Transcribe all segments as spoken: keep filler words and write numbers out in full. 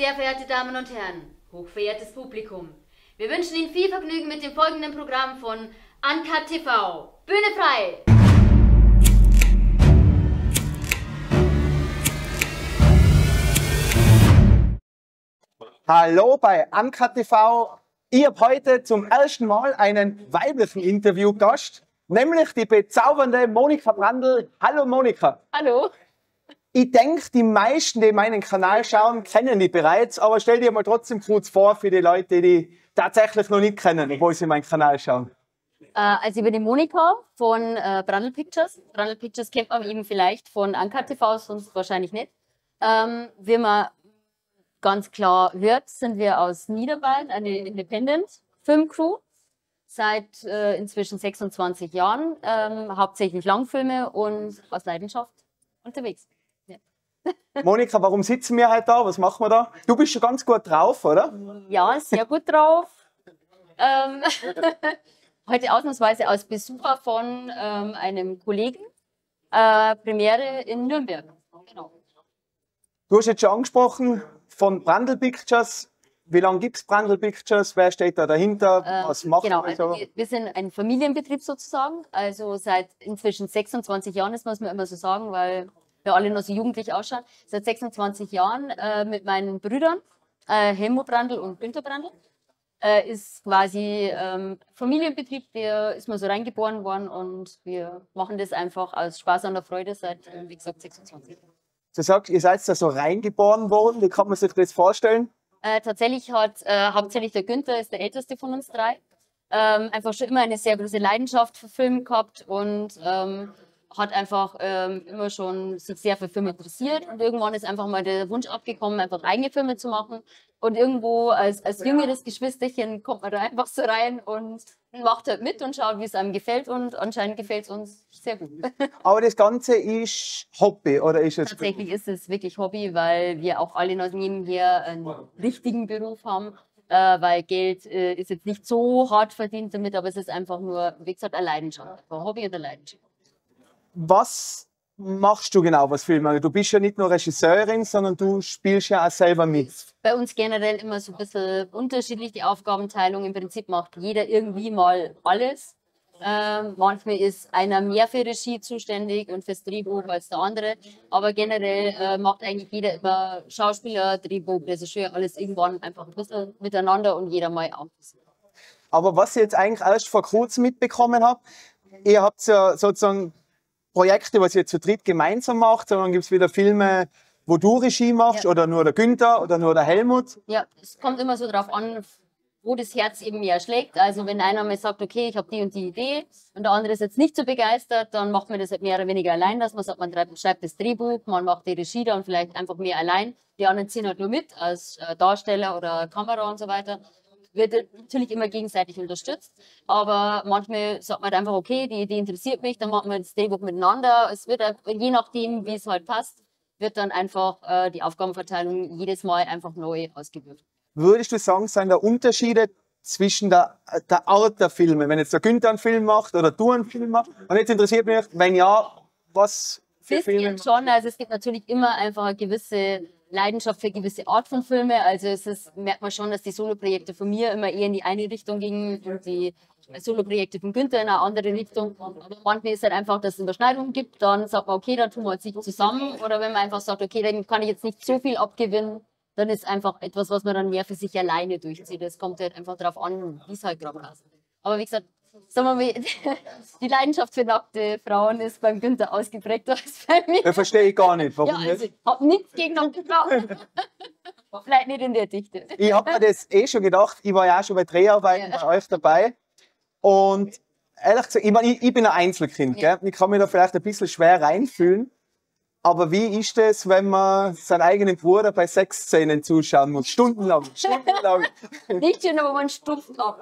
Sehr verehrte Damen und Herren, hochverehrtes Publikum, wir wünschen Ihnen viel Vergnügen mit dem folgenden Programm von Uncut T V. Bühne frei! Hallo bei Uncut T V. Ich habe heute zum ersten Mal einen weiblichen Interviewgast, nämlich die bezaubernde Monika Brandl. Hallo Monika. Hallo. Ich denke, die meisten, die meinen Kanal schauen, kennen die bereits, aber stell dir mal trotzdem kurz vor für die Leute, die tatsächlich noch nicht kennen, obwohl sie meinen Kanal schauen. Äh, also ich bin die Monika von äh, Brandl Pictures. Brandl Pictures kennt man eben vielleicht von Uncut T V, sonst wahrscheinlich nicht. Ähm, wie man ganz klar hört, sind wir aus Niederbayern, eine Independent-Filmcrew. Seit äh, inzwischen sechsundzwanzig Jahren, ähm, hauptsächlich Langfilme und aus Leidenschaft unterwegs. Ja. Monika, warum sitzen wir heute da? Was machen wir da? Du bist schon ganz gut drauf, oder? Ja, sehr gut drauf. ähm, heute ausnahmsweise als Besucher von ähm, einem Kollegen. Äh, Premiere in Nürnberg. Genau. Du hast jetzt schon angesprochen von Brandl Pictures. Wie lange gibt es Brandl Pictures? Wer steht da dahinter? Äh, Was macht genau, man also so? wir, wir sind ein Familienbetrieb sozusagen. Also seit inzwischen sechsundzwanzig Jahren, das muss man immer so sagen, weil wir alle noch so jugendlich ausschauen. Seit sechsundzwanzig Jahren äh, mit meinen Brüdern, äh, Helmut Brandl und Günther Brandl. Äh, ist quasi ähm, Familienbetrieb, der ist mal so reingeboren worden und wir machen das einfach aus Spaß und der Freude seit, äh, wie gesagt, sechsundzwanzig Jahren. Du sagst, ihr seid da so reingeboren worden. Wie kann man sich das vorstellen? Äh, tatsächlich hat äh, hauptsächlich der Günther, ist der älteste von uns drei, ähm, einfach schon immer eine sehr große Leidenschaft für Film gehabt und ähm, hat einfach ähm, immer schon sich sehr für Filme interessiert und irgendwann ist einfach mal der Wunsch abgekommen, einfach eigene Filme zu machen und irgendwo als, als jüngeres Geschwisterchen kommt man da einfach so rein und macht halt mit und schaut, wie es einem gefällt und anscheinend gefällt es uns sehr gut. Aber das Ganze ist Hobby, oder ist es? Tatsächlich ist es wirklich Hobby, weil wir auch alle noch nebenher einen richtigen Beruf haben, äh, weil Geld äh, ist jetzt nicht so hart verdient damit, aber es ist einfach nur, wie gesagt, eine Leidenschaft, ein Hobby und eine Leidenschaft. Was machst du genau, was Filme? Du bist ja nicht nur Regisseurin, sondern du spielst ja auch selber mit. Bei uns generell immer so ein bisschen unterschiedlich die Aufgabenteilung. Im Prinzip macht jeder irgendwie mal alles. Ähm, manchmal ist einer mehr für Regie zuständig und fürs Drehbuch als der andere. Aber generell äh, macht eigentlich jeder immer Schauspieler, Drehbuch, Regisseur, alles irgendwann einfach ein bisschen miteinander und jeder mal auf. Aber was ich jetzt eigentlich erst vor kurzem mitbekommen habe, ihr habt ja sozusagen Projekte, was ihr zu dritt gemeinsam macht, sondern gibt es wieder Filme, wo du Regie machst, ja, oder nur der Günther oder nur der Helmut? Ja, es kommt immer so drauf an, wo das Herz eben mehr schlägt. Also wenn einer mal sagt, okay, ich habe die und die Idee und der andere ist jetzt nicht so begeistert, dann macht man das halt mehr oder weniger allein, dass man sagt, man schreibt das Drehbuch, man macht die Regie dann vielleicht einfach mehr allein. Die anderen ziehen halt nur mit als Darsteller oder Kamera und so weiter. Wird natürlich immer gegenseitig unterstützt, aber manchmal sagt man halt einfach, okay, die Idee interessiert mich, dann machen wir das Drehbuch miteinander. Es wird, je nachdem, wie es halt passt, wird dann einfach äh, die Aufgabenverteilung jedes Mal einfach neu ausgewürfelt. Würdest du sagen, sind da Unterschiede zwischen der, der Art der Filme, wenn jetzt der Günther einen Film macht oder du einen Film machst? Und jetzt interessiert mich, wenn ja, was für Filme? Bisschen schon, also es gibt natürlich immer einfach eine gewisse Leidenschaft für eine gewisse Art von Filme. Also es ist, merkt man schon, dass die Soloprojekte von mir immer eher in die eine Richtung gingen und die Soloprojekte von Günther in eine andere Richtung. Aber manchmal ist es halt einfach, dass es Überschneidungen gibt. Dann sagt man, okay, dann tun wir uns nicht zusammen. Oder wenn man einfach sagt, okay, dann kann ich jetzt nicht so viel abgewinnen, dann ist einfach etwas, was man dann mehr für sich alleine durchzieht. Es kommt halt einfach darauf an, wie es halt gerade passt. Aber wie gesagt, sagen wir mal, die Leidenschaft für nackte Frauen ist beim Günther ausgeprägter als bei mir. Das verstehe ich gar nicht. Warum Ja, also nicht? ich habe nichts gegen nackte Frauen. Vielleicht nicht in der Dichte. Ich habe mir das eh schon gedacht, ich war ja auch schon bei Dreharbeiten Ja. bei euch dabei. Und ehrlich gesagt, ich, meine, ich, ich bin ein Einzelkind. Ja. Gell? Ich kann mich da vielleicht ein bisschen schwer reinfühlen. Aber wie ist es, wenn man seinen eigenen Bruder bei Sexszenen zuschauen muss? Stundenlang, stundenlang. Nicht schön, aber man stumpft ab.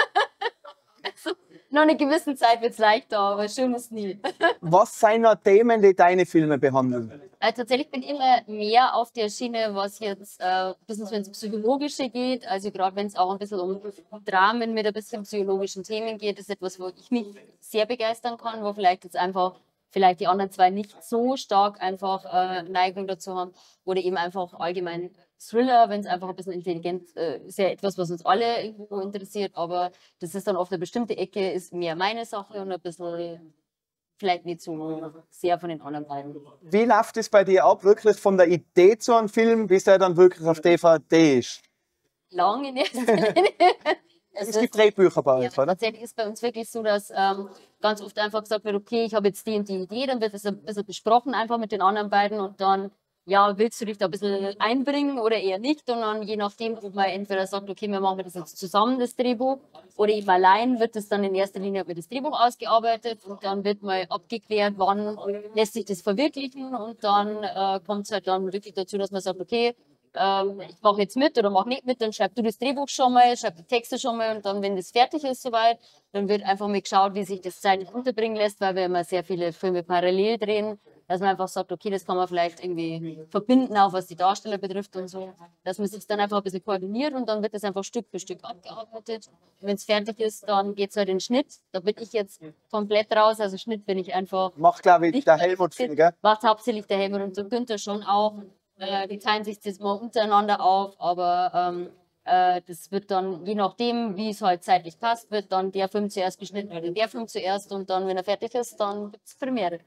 Also, nach einer gewissen Zeit wird es leichter, aber schön ist nie. Was sind noch Themen, die deine Filme behandeln? Äh, tatsächlich bin ich immer mehr auf der Schiene, was jetzt äh, ein bisschen so ins Psychologische geht. Also gerade wenn es auch ein bisschen um Dramen mit ein bisschen psychologischen Themen geht, ist etwas, wo ich mich sehr begeistern kann, wo vielleicht jetzt einfach vielleicht die anderen zwei nicht so stark einfach äh, Neigung dazu haben oder eben einfach allgemein Thriller, wenn es einfach ein bisschen intelligent äh, ist, ja etwas, was uns alle irgendwo interessiert, aber das ist dann auf eine bestimmte Ecke, ist mehr meine Sache und ein bisschen vielleicht nicht so sehr von den anderen beiden. Wie läuft es bei dir ab, wirklich von der Idee zu einem Film, bis er dann wirklich auf D V D ist? Lang in erster Linie. Es gibt Drehbücher bei euch, Ja, oder? tatsächlich ist bei uns wirklich so, dass ähm, ganz oft einfach gesagt wird, okay, ich habe jetzt die und die Idee, dann wird das ein bisschen besprochen einfach mit den anderen beiden und dann, ja, willst du dich da ein bisschen einbringen oder eher nicht? Und dann je nachdem, ob man entweder sagt, okay, wir machen das jetzt zusammen, das Drehbuch, oder eben allein wird das dann in erster Linie wird das Drehbuch ausgearbeitet und dann wird mal abgeklärt, wann lässt sich das verwirklichen und dann äh, kommt es halt dann wirklich dazu, dass man sagt, okay, ähm, ich mache jetzt mit oder mache nicht mit, dann schreib du das Drehbuch schon mal, schreib die Texte schon mal und dann, wenn das fertig ist soweit, dann wird einfach mal geschaut, wie sich das zeitlich unterbringen lässt, weil wir immer sehr viele Filme parallel drehen, dass man einfach sagt, okay, das kann man vielleicht irgendwie verbinden, auch was die Darsteller betrifft und so, dass man sich dann einfach ein bisschen koordiniert und dann wird das einfach Stück für Stück abgearbeitet. Wenn es fertig ist, dann geht es halt in den Schnitt, da bin ich jetzt komplett raus, also Schnitt bin ich einfach... Macht, glaube ich, nicht der Helmut viel, gell? Macht hauptsächlich der Helmut und der Günther schon auch. Äh, die teilen sich das mal untereinander auf, aber ähm, äh, das wird dann, je nachdem, wie es halt zeitlich passt, wird dann der Film zuerst geschnitten oder der Film zuerst und dann, wenn er fertig ist, dann gibt es Premiere.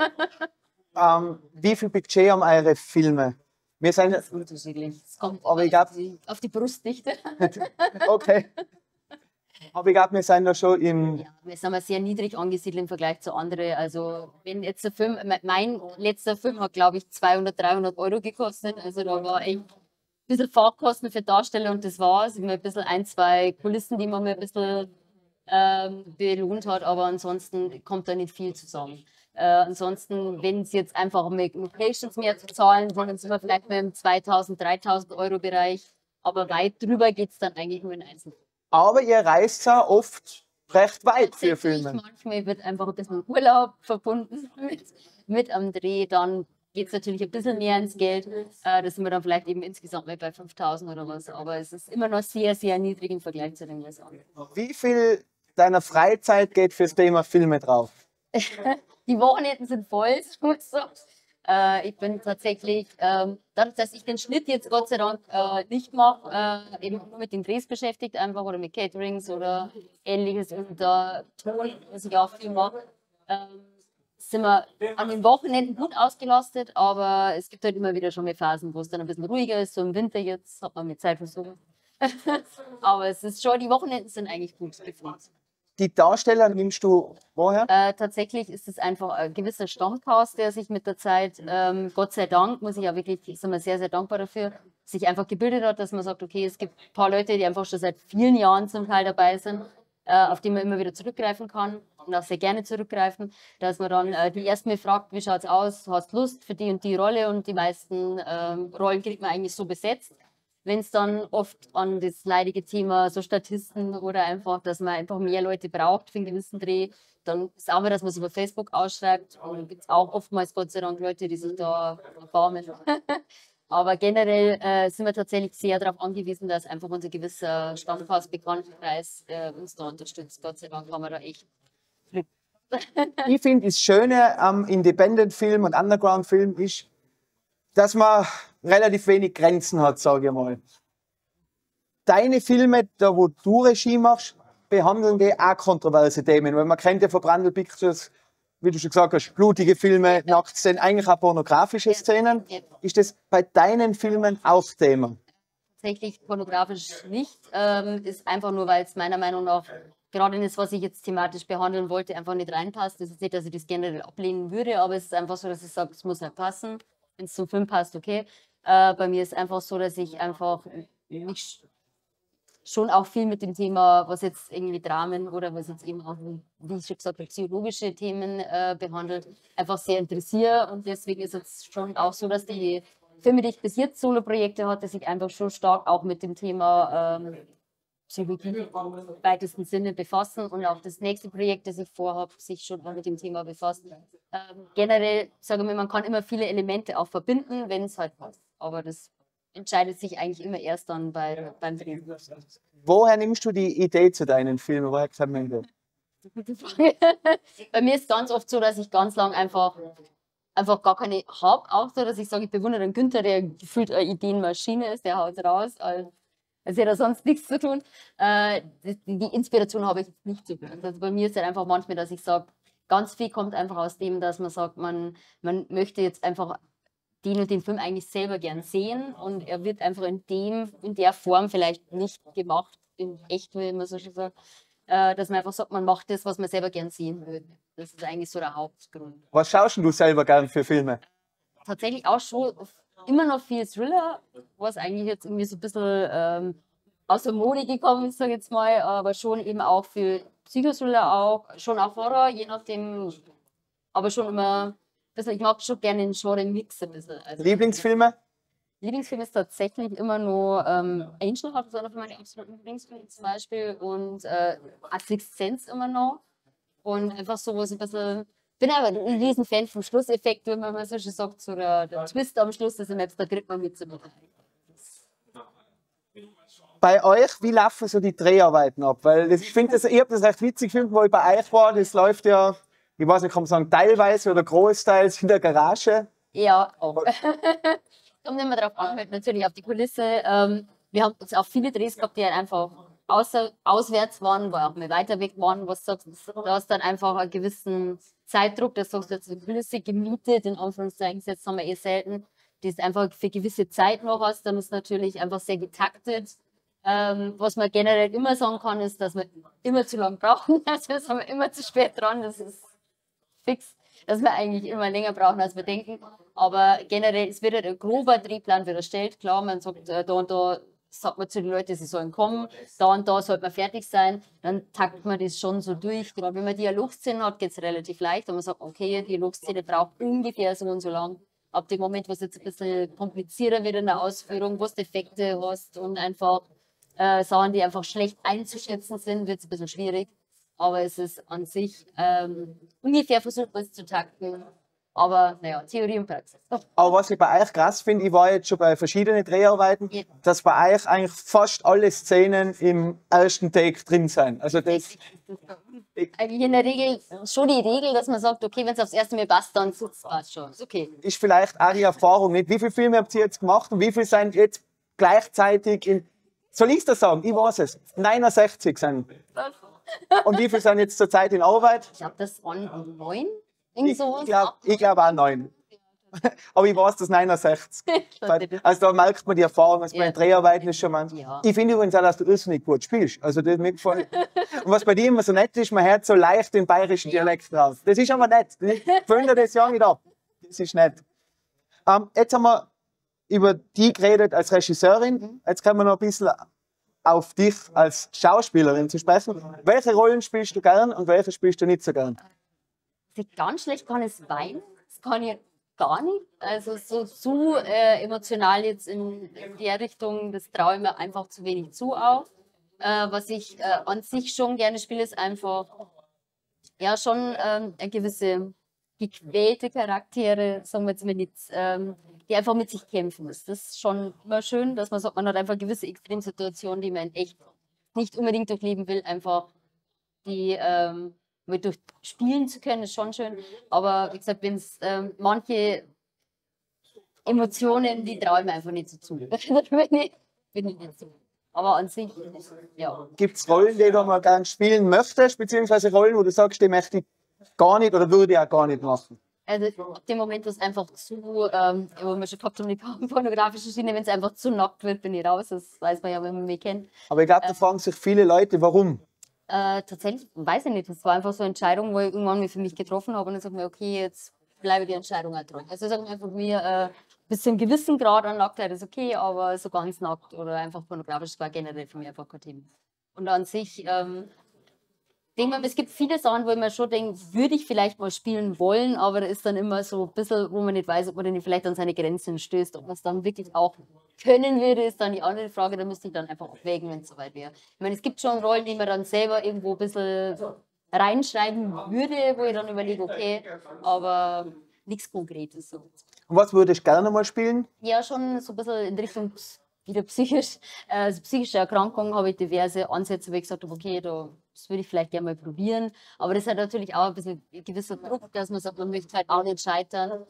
Ähm, wie viel Budget haben eure Filme? Wir sind, Das ist unterschiedlich. Es kommt aber ich auf, glaube, die, auf die Brustdichte. okay. Aber ich glaube, wir sind da schon im. Ja, wir sind mal sehr niedrig angesiedelt im Vergleich zu anderen. Also, wenn jetzt der Film, mein letzter Film hat, glaube ich, zweihundert, dreihundert Euro gekostet. Also, da war echt ein bisschen Fahrtkosten für Darsteller und das war's. Immer ein bisschen ein, zwei Kulissen, die man mir ein bisschen ähm, belohnt hat, aber ansonsten kommt da nicht viel zusammen. Äh, ansonsten, wenn es jetzt einfach mit Locations mehr zu zahlen, dann sind wir vielleicht mit dem zweitausend, dreitausend Euro Bereich. Aber weit drüber geht es dann eigentlich nur in Einzelfällen. Aber ihr reist ja oft recht weit für Filme. Manchmal wird einfach ein bisschen Urlaub verbunden mit, mit am Dreh. Dann geht es natürlich ein bisschen mehr ins Geld. Äh, da sind wir dann vielleicht eben insgesamt mal bei fünftausend oder was. Aber es ist immer noch sehr, sehr niedrig im Vergleich zu dem, was andere. Wie viel deiner Freizeit geht fürs Thema Filme drauf? Die Wochenenden sind voll, so. Äh, ich bin tatsächlich, ähm, dadurch, dass ich den Schnitt jetzt Gott sei Dank äh, nicht mache, äh, eben nur mit den Drehs beschäftigt einfach oder mit Caterings oder ähnliches und da Ton, was ich auch viel mache, ähm, sind wir an den Wochenenden gut ausgelastet, aber es gibt halt immer wieder schon mal Phasen, wo es dann ein bisschen ruhiger ist, so im Winter jetzt hat man mit Zeit versucht. Aber es ist schon, die Wochenenden sind eigentlich gut gefüllt. Die Darsteller nimmst du woher? Äh, tatsächlich ist es einfach ein gewisser Stammcast, der sich mit der Zeit, ähm, Gott sei Dank, muss ich ja wirklich, sind wir sehr, sehr dankbar dafür, sich einfach gebildet hat, dass man sagt, okay, es gibt ein paar Leute, die einfach schon seit vielen Jahren zum Teil dabei sind, äh, auf die man immer wieder zurückgreifen kann und auch sehr gerne zurückgreifen, dass man dann äh, die erst mal fragt, wie schaut es aus, hast Lust für die und die Rolle und die meisten ähm, Rollen kriegt man eigentlich so besetzt. Wenn es dann oft an das leidige Thema so Statisten oder einfach, dass man einfach mehr Leute braucht für einen gewissen Dreh, dann ist auch mal, dass man es über Facebook ausschreibt. Und dann gibt es auch oftmals Gott sei Dank Leute, die sich da erbarmen. Aber generell äh, sind wir tatsächlich sehr darauf angewiesen, dass einfach unser gewisser Stammhaus-Bekanntenkreis äh, uns da unterstützt. Gott sei Dank haben wir da echt Glück. Ich finde, das Schöne am Independent-Film und Underground-Film ist, dass man relativ wenig Grenzen hat, sage ich mal. Deine Filme, da wo du Regie machst, behandeln die auch kontroverse Themen. Weil man kennt ja von Brandl Pictures, wie du schon gesagt hast, blutige Filme, ja. Nacktszenen, eigentlich auch pornografische ja. Szenen. Ja. Ist das bei deinen Filmen auch Thema? Tatsächlich pornografisch nicht. Ähm, ist einfach nur, weil es meiner Meinung nach gerade in das, was ich jetzt thematisch behandeln wollte, einfach nicht reinpasst. Das ist nicht, dass ich das generell ablehnen würde, aber es ist einfach so, dass ich sage, es muss nicht passen. Wenn es zum Film passt, okay. Äh, bei mir ist einfach so, dass ich einfach mich schon auch viel mit dem Thema, was jetzt irgendwie Dramen oder was jetzt eben auch, wie ich schon gesagt habe, psychologische Themen äh, behandelt, einfach sehr interessiere. Und deswegen ist es schon auch so, dass die Filme, die ich bis jetzt Solo-Projekte hatte, sich einfach schon stark auch mit dem Thema ähm, Psychologie im weitesten Sinne befassen und auch das nächste Projekt, das ich vorhabe, sich schon mal mit dem Thema befasst. Ähm, generell, sage ich, man kann immer viele Elemente auch verbinden, wenn es halt passt. Aber das entscheidet sich eigentlich immer erst dann bei, beim Drehen. Woher nimmst du die Idee zu deinen Filmen? Woher kommen die? Gute Frage. Bei mir ist es ganz oft so, dass ich ganz lang einfach einfach gar keine habe, auch so, dass ich sage, ich bewundere den Günther, der gefühlt eine Ideenmaschine ist, der haut raus, als, als hätte er sonst nichts zu tun. Äh, die, die Inspiration habe ich jetzt nicht so gut. Also bei mir ist halt einfach manchmal, dass ich sage, ganz viel kommt einfach aus dem, dass man sagt, man, man möchte jetzt einfach den und den Film eigentlich selber gern sehen und er wird einfach in dem, in der Form vielleicht nicht gemacht, in echt, wie man so schön sagt, äh, dass man einfach sagt, man macht das, was man selber gern sehen würde. Das ist eigentlich so der Hauptgrund. Was schaust denn du selber gern für Filme? Tatsächlich auch schon immer noch viel Thriller, was eigentlich jetzt irgendwie so ein bisschen ähm, aus der Mode gekommen ist, sag ich jetzt mal, aber schon eben auch für Psychothriller auch, schon auch Horror, je nachdem, aber schon immer, also ich mag schon gerne den Genre-Mix ein bisschen. Also, Lieblingsfilme? Lieblingsfilm ist tatsächlich immer nur ähm, Angel, hat einer von meinen absoluten Lieblingsfilmen zum Beispiel und äh, Sixth Sense immer noch und einfach so was ein bisschen. Ich bin aber ein riesen Fan vom Schlusseffekt, wenn man mal so schön sagt, so der, der Twist am Schluss des Maps, da kriegt man mit so mit. Bei euch, wie laufen so die Dreharbeiten ab? Weil das, ich finde, das, ich habe das recht witzig gefunden, wo ich bei euch war. Das läuft ja, ich weiß nicht, kann man sagen, teilweise oder großteils in der Garage. Ja, auch. Kommt immer drauf an, halt natürlich auf die Kulisse. Ähm, wir haben jetzt auch viele Drehs gehabt, die halt einfach außer, auswärts waren, wo auch mal weiter weg waren, was sagst du, hast dann einfach einen gewissen Zeitdruck, das sagst du jetzt eine Kulisse gemietet, in Anführungszeichen, jetzt haben wir eh selten, die ist einfach für gewisse Zeit noch hast, dann ist natürlich einfach sehr getaktet. Ähm, was man generell immer sagen kann, ist, dass wir immer zu lang brauchen, also sind wir immer zu spät dran, das ist fix, dass wir eigentlich immer länger brauchen, als wir denken. Aber generell, es wird halt ein grober Drehplan wird erstellt. Klar, man sagt, äh, da und da sagt man zu den Leuten, sie sollen kommen, da und da sollte man fertig sein. Dann taktet man das schon so durch. Gerade wenn man Dialogszenen hat, geht es relativ leicht. Und man sagt, okay, die Dialogszene braucht ungefähr so und so lang. Ab dem Moment, wo es jetzt ein bisschen komplizierter wird in der Ausführung, wo du Defekte hast und einfach äh, Sachen, die einfach schlecht einzuschätzen sind, wird es ein bisschen schwierig. Aber es ist an sich ähm, ungefähr versucht, man es zu takten. Aber naja, Theorie und Praxis. Aber was ich bei euch krass finde, ich war jetzt schon bei verschiedenen Dreharbeiten, Ja. dass bei euch eigentlich fast alle Szenen im ersten Take drin sind. Also das, Eigentlich in der Regel schon die Regel, dass man sagt, okay, wenn es aufs erste Mal passt, dann sitzt es schon. Ist okay. ist vielleicht auch die Erfahrung nicht. Wie viele Filme habt ihr jetzt gemacht und wie viele sind jetzt gleichzeitig in. Soll ich das sagen? Ich weiß es. neunundsechzig sind. Und wie viele sind jetzt zurzeit in Arbeit? Ich glaube, das waren neun. Irgend Ich, sowas. ich glaube ich glaub auch neun. Aber ich weiß, dass neunundsechzig. Also da merkt man die Erfahrung, also bei den Dreharbeiten ist schon man. Ja. Ich finde übrigens auch, dass du irrsinnig gut spielst. Also das mir gefallen. Und was bei dir immer so nett ist, man hört so leicht den bayerischen Dialekt raus. Das ist aber nett. Ich finde das ja nicht ab. Das ist nett. Ähm, jetzt haben wir über die geredet als Regisseurin. Jetzt können wir noch ein bisschen auf dich als Schauspielerin zu sprechen. Welche Rollen spielst du gern und welche spielst du nicht so gern? Also ganz schlecht kann es weinen. Das kann ich gar nicht. Also so zu äh, emotional jetzt in, in der Richtung, das traue ich mir einfach zu wenig zu auch. Äh, was ich äh, an sich schon gerne spiele, ist einfach ja schon ähm, eine gewisse gequälte Charaktere, sagen wir jetzt mal nicht, ähm, die einfach mit sich kämpfen. Das ist schon immer schön, dass man sagt, man hat einfach gewisse Extremsituationen, die man in echt nicht unbedingt durchleben will, einfach die ähm, mit durchspielen zu können, ist schon schön. Aber wie gesagt, wenn es ähm, manche Emotionen, die traue ich mir einfach nicht so zu. Das bin ich, bin ich nicht so. Aber an sich, ja. Gibt es Rollen, die du mal gerne spielen möchtest, beziehungsweise Rollen, wo du sagst, die möchte ich gar nicht oder würde ich auch gar nicht machen? Also ab dem Moment, wo es einfach zu, ähm, wo wir schon gehabt haben, die pornografische Schiene, wenn es einfach zu nackt wird, bin ich raus. Das weiß man ja, wenn man mich kennt. Aber ich glaube, da fragen sich viele Leute, warum. Äh, tatsächlich weiß ich nicht. Das war einfach so eine Entscheidung, wo ich irgendwann mich für mich getroffen habe und dann sage ich mir, okay, jetzt bleibe die Entscheidung halt dran. Also ich sage einfach mir, äh, bis zu einem gewissen Grad an Nacktheit ist okay, aber so ganz nackt oder einfach pornografisch war generell für mich einfach kein Thema. Und an sich, ähm, denke mal, es gibt viele Sachen, wo ich mir schon denke, würde ich vielleicht mal spielen wollen, aber da ist dann immer so ein bisschen, wo man nicht weiß, ob man dann vielleicht an seine Grenzen stößt. Ob man es dann wirklich auch können würde, ist dann die andere Frage. Da müsste ich dann einfach abwägen, wenn es soweit wäre. Ich meine, es gibt schon Rollen, die man dann selber irgendwo ein bisschen reinschreiben würde, wo ich dann überlege, okay, aber nichts Konkretes. So. Und was würdest du gerne mal spielen? Ja, schon so ein bisschen in Richtung wieder psychisch, äh, also psychische Erkrankungen habe ich diverse Ansätze, wo ich gesagt habe, okay, da, das würde ich vielleicht gerne mal probieren. Aber das hat natürlich auch ein bisschen ein gewisser Druck, dass man sagt, man möchte halt auch nicht scheitern.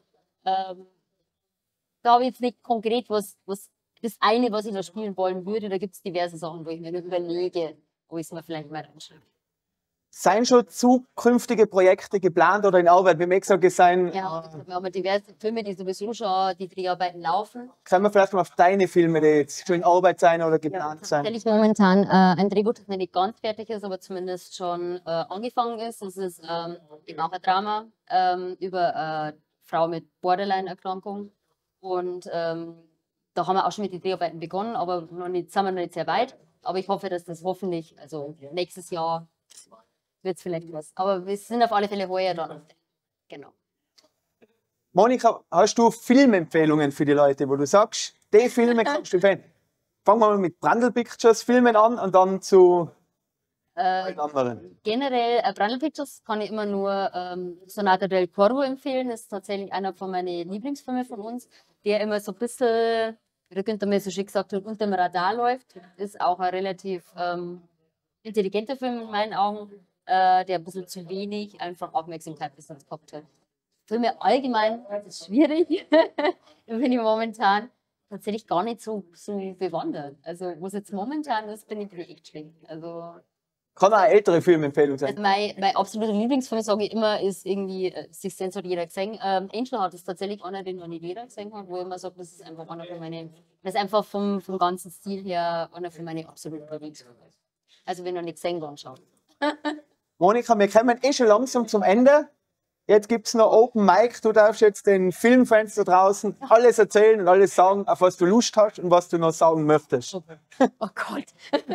Ähm, da habe ich jetzt nicht konkret was, was, das eine, was ich noch spielen wollen würde. Da gibt es diverse Sachen, wo ich mir überlege, wo ich es mir vielleicht mal reinschreibe. Seien schon zukünftige Projekte geplant oder in Arbeit? Wie mir gesagt, es seien, Ja, wir haben diverse Filme, die sowieso schon die Dreharbeiten laufen. können wir vielleicht mal auf deine Filme, die jetzt schon in Arbeit sein oder geplant Ja, sein? tatsächlich momentan äh, ein Drehbuch, das noch nicht ganz fertig ist, aber zumindest schon äh, angefangen ist. Das ist ähm, genau ein Drama ähm, über eine Frau mit Borderline-Erkrankung. Und ähm, da haben wir auch schon mit den Dreharbeiten begonnen, aber noch nicht, sind wir noch nicht sehr weit. Aber ich hoffe, dass das hoffentlich, also nächstes Jahr wird es vielleicht was. Aber wir sind auf alle Fälle heuer dann. Genau. Monika, hast du Filmempfehlungen für die Leute, wo du sagst, die Filme kannst du empfehlen? Fangen wir mal mit Brandl Pictures Filmen an und dann zu Äh, den anderen. generell, äh, Brandl Pictures kann ich immer nur ähm, Sonata del Corvo empfehlen. Das ist tatsächlich einer von meinen Lieblingsfilmen von uns, der immer so ein bisschen, wie der Günther mir so schön gesagt hat, unter dem Radar läuft. Ist auch ein relativ ähm, intelligenter Film in meinen Augen, äh, der ein bisschen zu wenig einfach Aufmerksamkeit bis jetzt gehabt hat. Filme allgemein, das ist schwierig, da bin ich momentan tatsächlich gar nicht so, so bewandert. Also, was jetzt momentan ist, bin ich wirklich echt schlecht. Also, Kann auch eine ältere Filmempfehlung sein. also mein, mein absoluter Lieblingsfilm, sage ich immer, ist irgendwie, äh, Sixth Sense hat jeder gesehen. Ähm, Angel Heart ist tatsächlich einer, den noch nicht jeder gesehen hat, wo ich immer sage, das ist einfach einer von meinen, das ist einfach vom, vom ganzen Stil her einer von meinen absoluten Lieblingsfilmen. Also, wenn noch nicht gesehen, dann schauen. Monika, wir kommen eh schon langsam zum Ende. Jetzt gibt es noch Open Mic. Du darfst jetzt den Filmfans da draußen alles erzählen und alles sagen, auf was du Lust hast und was du noch sagen möchtest. Oh Gott.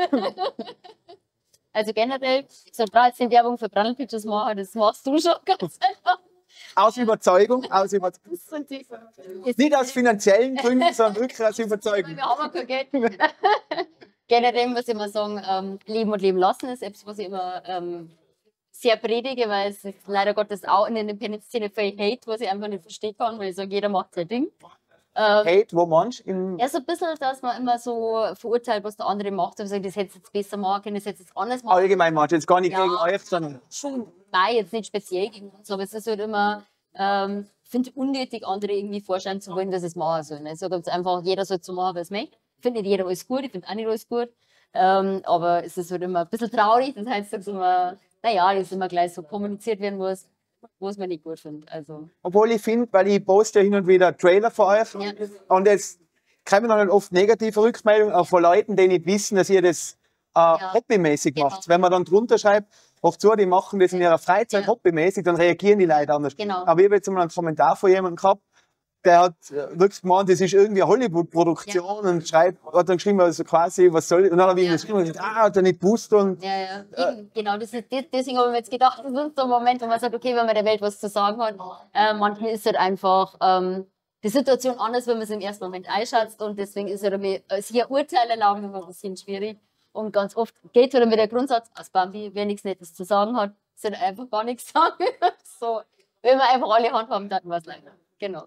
Also generell, so da jetzt die Werbung für Brandl Pictures machen, das machst du schon ganz einfach. Aus Überzeugung, aus Überzeugung. Das sind die- Nicht aus finanziellen Gründen, sondern wirklich aus Überzeugung. Wir haben ja kein Geld. Generell muss ich immer sagen, ähm, Leben und Leben lassen ist etwas, was ich immer ähm, sehr predige, weil es ist leider Gottes auch in der Independent-Szene viel Hate, was ich einfach nicht verstehen kann, weil ich sage, jeder macht sein Ding. Ähm, Hate, wo manch? Im ja, so ein bisschen, dass man immer so verurteilt, was der andere macht, und sagt, das hätte jetzt besser machen können, das hätte jetzt anders machen. allgemein manch. Jetzt gar nicht Ja. gegen euch, sondern Schon, nein, jetzt nicht speziell gegen uns, aber es ist halt immer, ähm, ich finde unnötig, andere irgendwie vorstellen zu wollen, dass sie es machen sollen. Ich sage jetzt einfach, jeder soll so machen, was er möchte. Ich finde nicht jeder alles gut, ich finde auch nicht alles gut. Ähm, aber es ist halt immer ein bisschen traurig, das heißt, dass immer, naja, dass immer gleich so kommuniziert werden muss, was man nicht gut findet. Also, obwohl ich finde, weil ich poste ja hin und wieder Trailer für euch Ja. und jetzt kommen dann oft negative Rückmeldungen auch von Leuten, die nicht wissen, dass ihr das äh, hobbymäßig genau. macht. Wenn man dann drunter schreibt, oft so, die machen das in ihrer Freizeit Ja. hobbymäßig, dann reagieren die Leute anders. Genau. Aber ich habe jetzt mal einen Kommentar von jemandem gehabt, der hat äh, wirklich gemeint, das ist irgendwie eine Hollywood-Produktion und schreibt, hat dann geschrieben, also quasi, was soll ich? Und dann habe ich ihm Ja. geschrieben und gesagt, ah, hat er nicht gewusst und ja, ja. Eben, genau, das ist, das, deswegen habe ich mir jetzt gedacht, das ist so ein Moment, wo man sagt, okay, wenn man der Welt was zu sagen hat, äh, manchmal ist halt einfach ähm, die Situation anders, wenn man es im ersten Moment einschätzt, und deswegen ist halt mir, äh, sich ein Urteil erlauben immer ein bisschen schwierig. Und ganz oft geht halt mit der Grundsatz aus Bambi, wer nichts Nettes zu sagen hat, soll einfach gar nichts sagen. So, wenn wir einfach alle Hand haben, dann war es leider. Genau.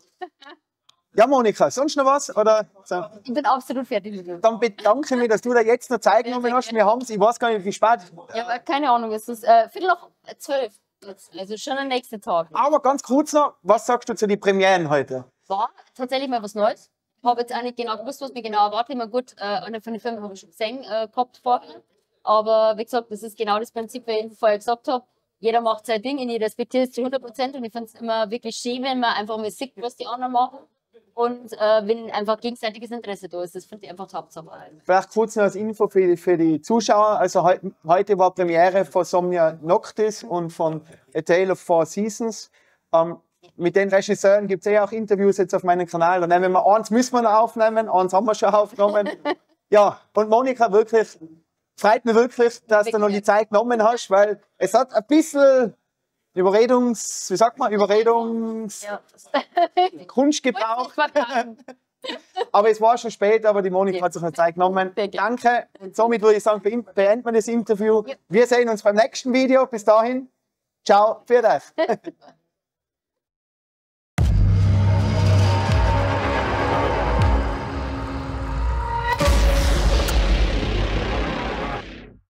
ja, Monika, sonst noch was? Oder so? Ich bin absolut fertig mit dem. Dann bedanke ich mich, dass du da jetzt noch Zeit genommen hast. Wir haben es, ich weiß gar nicht, wie spät. Ja, aber keine Ahnung, es ist äh, Viertel nach zwölf. Jetzt, also schon der nächste Tag. Aber ganz kurz noch, was sagst du zu den Premieren heute? War tatsächlich mal was Neues. Ich habe jetzt auch nicht genau gewusst, was mir genau erwartet. Immer gut, äh, eine von den Filmen habe ich schon gesehen äh, gehabt vorher. Aber wie gesagt, das ist genau das Prinzip, wie ich vorher gesagt habe. Jeder macht sein Ding und ich respektiere es zu hundert Prozent. Und ich finde es immer wirklich schön, wenn man einfach mal sieht, was die anderen machen. Und äh, wenn einfach gegenseitiges Interesse da ist. Das finde ich einfach die Hauptsache. Vielleicht kurz noch als Info für die, für die Zuschauer. Also heu, heute war Premiere von Somnia Noctis und von A Tale of Four Seasons. Ähm, mit den Regisseuren gibt es eh auch Interviews jetzt auf meinem Kanal. Da nehmen wir eins, müssen wir noch aufnehmen, eins haben wir schon aufgenommen. Ja, und Monika, wirklich, freut mich wirklich, dass du noch die Zeit genommen hast, weil es hat ein bisschen Überredungs, wie sagt man, Überredungs Ja. Kunst gebraucht. Aber es war schon spät, aber die Monika Ja. hat sich noch Zeit genommen. Sehr gerne. Danke. Und somit würde ich sagen, beim- beenden wir das Interview. Ja. Wir sehen uns beim nächsten Video. Bis dahin. Ciao. Für euch.